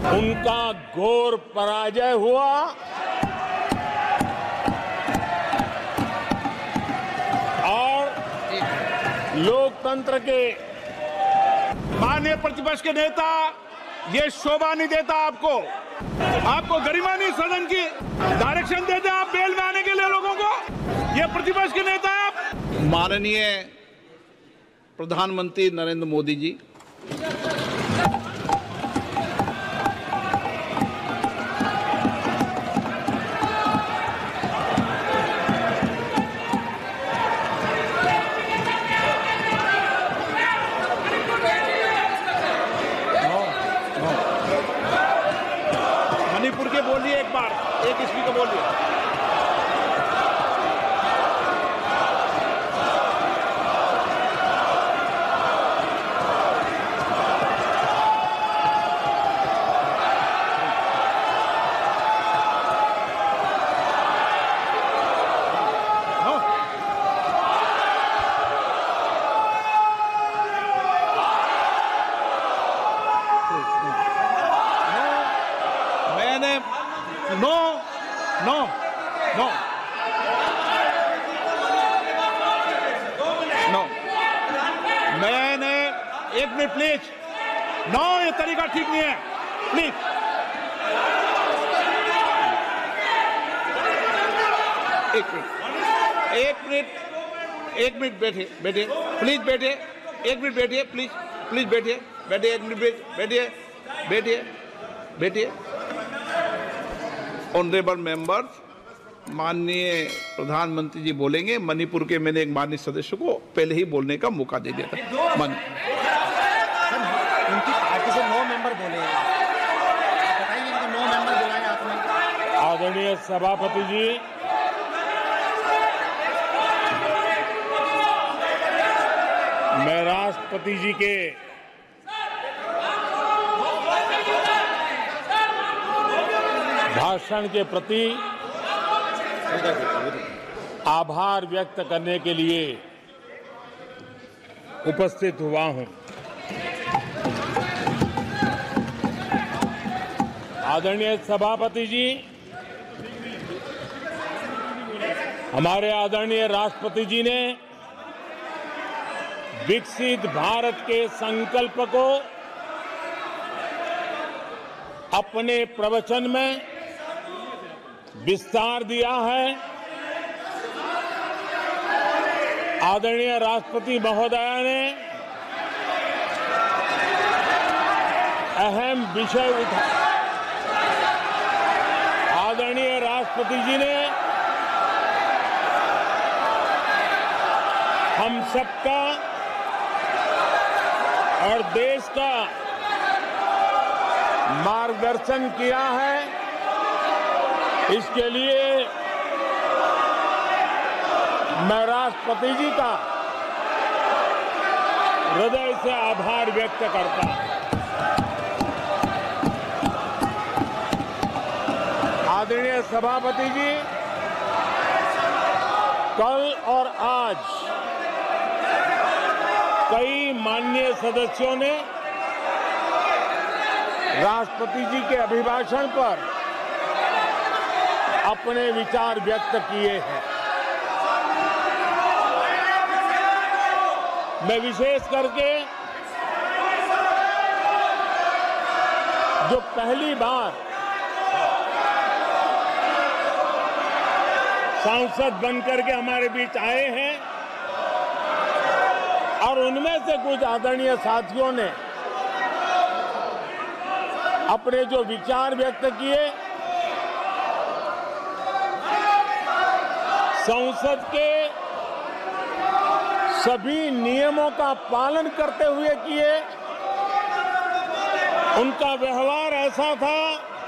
उनका घोर पराजय हुआ और लोकतंत्र के माननीय प्रतिपक्ष के नेता, ये शोभा नहीं देता आपको गरिमा नहीं, सदन की डायरेक्शन देते आप बेल में आने के लिए लोगों को। ये प्रतिपक्ष के नेता है आप। माननीय प्रधानमंत्री नरेंद्र मोदी जी, मणिपुर के बोलिए एक बार, एक स्पीकर बोलिए। मैंने एक मिनट प्लीज, ये तरीका ठीक नहीं है, प्लीज। एक मिनट बैठिए, प्लीज बैठिए, एक मिनट बैठिए, प्लीज बैठिए, एक मिनट बैठिए। ऑनरेबल मेंबर्स, माननीय प्रधानमंत्री जी बोलेंगे। मणिपुर के मैंने एक माननीय सदस्य को पहले ही बोलने का मौका दे दिया था। उनकी पार्टी से 9 मेंबर बोले, बताइए कि 9 मेंबर बुलाए आपने। आदरणीय सभापति जी, मैं राष्ट्रपति जी के भाषण के प्रति आभार व्यक्त करने के लिए उपस्थित हुआ हूं। आदरणीय सभापति जी, हमारे आदरणीय राष्ट्रपति जी ने विकसित भारत के संकल्प को अपने प्रवचन में विस्तार दिया है। आदरणीय राष्ट्रपति महोदया ने अहम विषय उठाया। आदरणीय राष्ट्रपति जी ने हम सबका और देश का मार्गदर्शन किया है। इसके लिए मैं राष्ट्रपति जी का हृदय से आभार व्यक्त करता हूं। आदरणीय सभापति जी, कल और आज कई माननीय सदस्यों ने राष्ट्रपति जी के अभिभाषण पर अपने विचार व्यक्त किए हैं। मैं विशेष करके जो पहली बार सांसद बनकर के हमारे बीच आए हैं और उनमें से कुछ आदरणीय साथियों ने अपने जो विचार व्यक्त किए, संसद के सभी नियमों का पालन करते हुए किए। उनका व्यवहार ऐसा था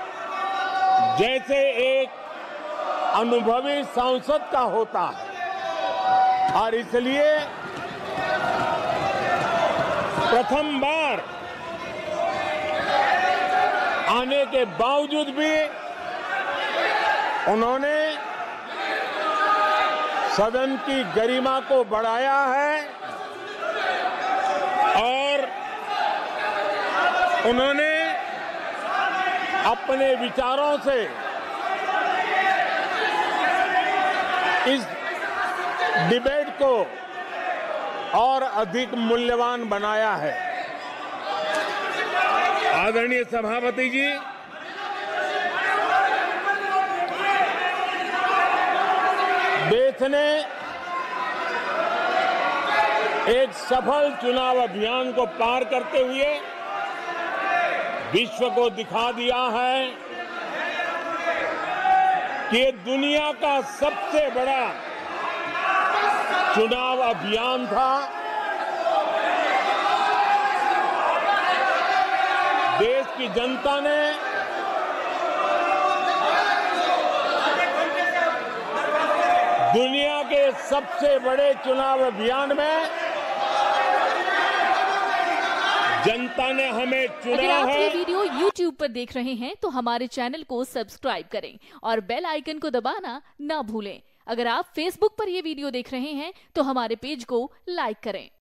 जैसे एक अनुभवी सांसद का होता है और इसलिए प्रथम बार आने के बावजूद भी उन्होंने सदन की गरिमा को बढ़ाया है और उन्होंने अपने विचारों से इस डिबेट को और अधिक मूल्यवान बनाया है। आदरणीय सभापति जी, देश ने एक सफल चुनाव अभियान को पार करते हुए विश्व को दिखा दिया है कि ये दुनिया का सबसे बड़ा चुनाव अभियान था। देश की जनता ने दुनिया के सबसे बड़े चुनाव अभियान में जनता ने हमें चुना है। अगर आप ये वीडियो YouTube पर देख रहे हैं तो हमारे चैनल को सब्सक्राइब करें और बेल आइकन को दबाना ना भूलें। अगर आप Facebook पर ये वीडियो देख रहे हैं तो हमारे पेज को लाइक करें।